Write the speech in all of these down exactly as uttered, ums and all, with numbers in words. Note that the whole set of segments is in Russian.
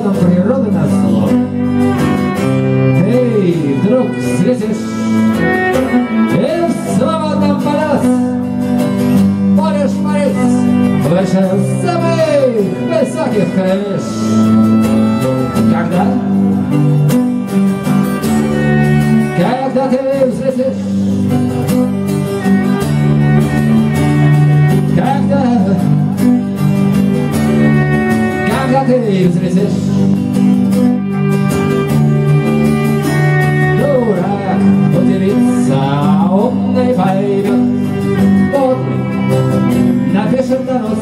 законам природы назло. Ты вдруг встретишь и в свободном полет будешь парить выше самых высоких крыш. Когда? Когда ты взлетишь, когда, когда ты взлетишь, дурак удивится, умный поймет, подлый напишет донос,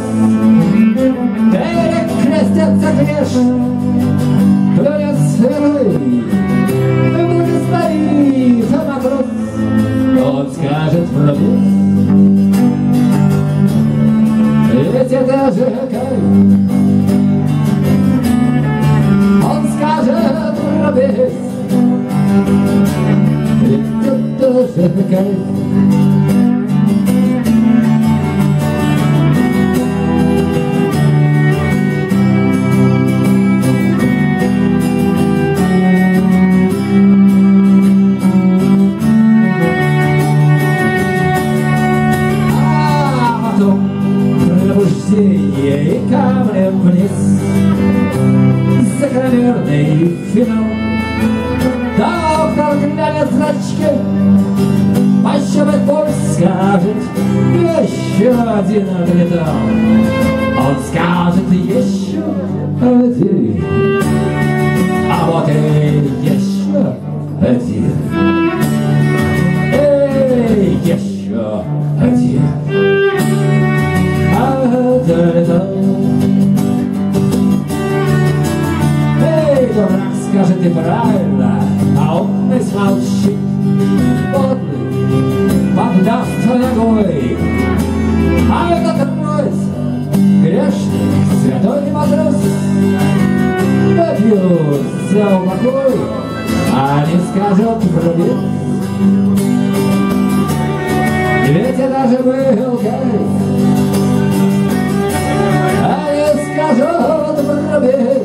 перекрестятся клеш, плюнет сверлый, благословит матрос, он скажет пробуд. Ведь это же кайф. Он скажет пробуд. Ведь это же кайф. И камнем вниз, закономерный финал. Доктор глянет зрачки, пощупает пульс, скажет еще один металл. Он скажет еще один, а вот и еще один, эй, еще один. Эй, дурак, скажет и правильно, а он не смолчит. Подлый поддаст ногой, а этот откроется грешник, святой матрос. Попьют за упокой, а не скажут пробит. Ведь это же был кайф. Скажут пробит.